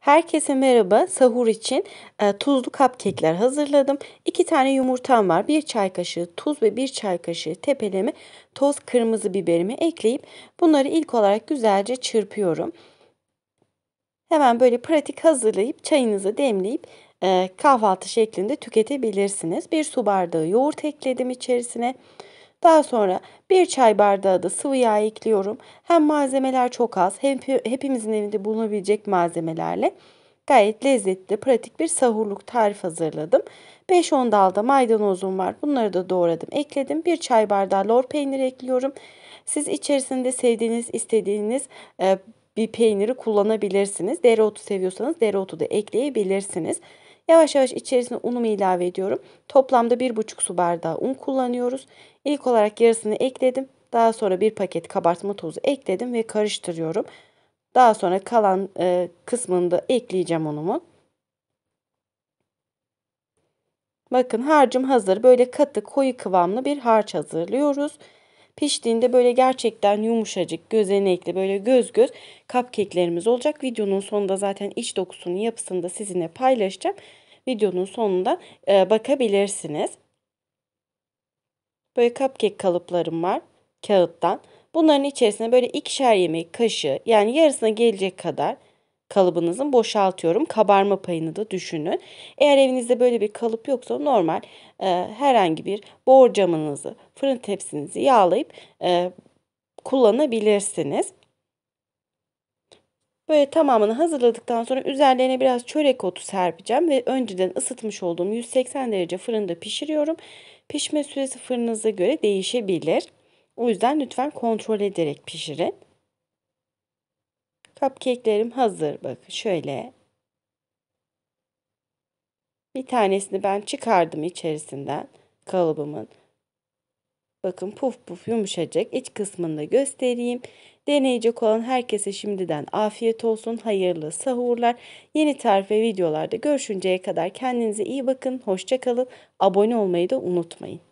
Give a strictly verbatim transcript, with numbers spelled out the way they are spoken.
Herkese merhaba. Sahur için e, tuzlu cupcake'ler hazırladım. iki tane yumurtam var. bir çay kaşığı tuz ve bir çay kaşığı tepeleme toz kırmızı biberimi ekleyip bunları ilk olarak güzelce çırpıyorum. Hemen böyle pratik hazırlayıp çayınızı demleyip e, kahvaltı şeklinde tüketebilirsiniz. bir su bardağı yoğurt ekledim içerisine. Daha sonra bir çay bardağı da sıvı yağ ekliyorum. Hem malzemeler çok az hem hepimizin evinde bulunabilecek malzemelerle gayet lezzetli, pratik bir sahurluk tarif hazırladım. beş on dal da maydanozum var. Bunları da doğradım, ekledim. bir çay bardağı lor peyniri ekliyorum. Siz içerisinde sevdiğiniz, istediğiniz e, bir peyniri kullanabilirsiniz. Dereotu seviyorsanız dereotu da ekleyebilirsiniz. Yavaş yavaş içerisine unumu ilave ediyorum. Toplamda bir buçuk su bardağı un kullanıyoruz. İlk olarak yarısını ekledim. Daha sonra bir paket kabartma tozu ekledim ve karıştırıyorum. Daha sonra kalan e, kısmını da ekleyeceğim unumu. Bakın harcım hazır. Böyle katı koyu kıvamlı bir harç hazırlıyoruz. Piştiğinde böyle gerçekten yumuşacık, gözenekli, böyle göz göz cupcake'lerimiz olacak. Videonun sonunda zaten iç dokusunun yapısını da sizinle paylaşacağım. Videonun sonunda e, bakabilirsiniz. Böyle cupcake kalıplarım var kağıttan. Bunların içerisine böyle ikişer yemek kaşığı, yani yarısına gelecek kadar kalıbınızın boşaltıyorum. Kabarma payını da düşünün. Eğer evinizde böyle bir kalıp yoksa normal e, herhangi bir borcamınızı, fırın tepsinizi yağlayıp e, kullanabilirsiniz. Böyle tamamını hazırladıktan sonra üzerlerine biraz çörek otu serpeceğim ve önceden ısıtmış olduğum yüz seksen derece fırında pişiriyorum. Pişme süresi fırınıza göre değişebilir. O yüzden lütfen kontrol ederek pişirin. Cupcake'lerim hazır. Bakın şöyle. Bir tanesini ben çıkardım içerisinden kalıbımın. Bakın puf puf yumuşacık. İç kısmını da göstereyim. Deneyecek olan herkese şimdiden afiyet olsun. Hayırlı sahurlar. Yeni tarif ve videolarda görüşünceye kadar kendinize iyi bakın. Hoşça kalın. Abone olmayı da unutmayın.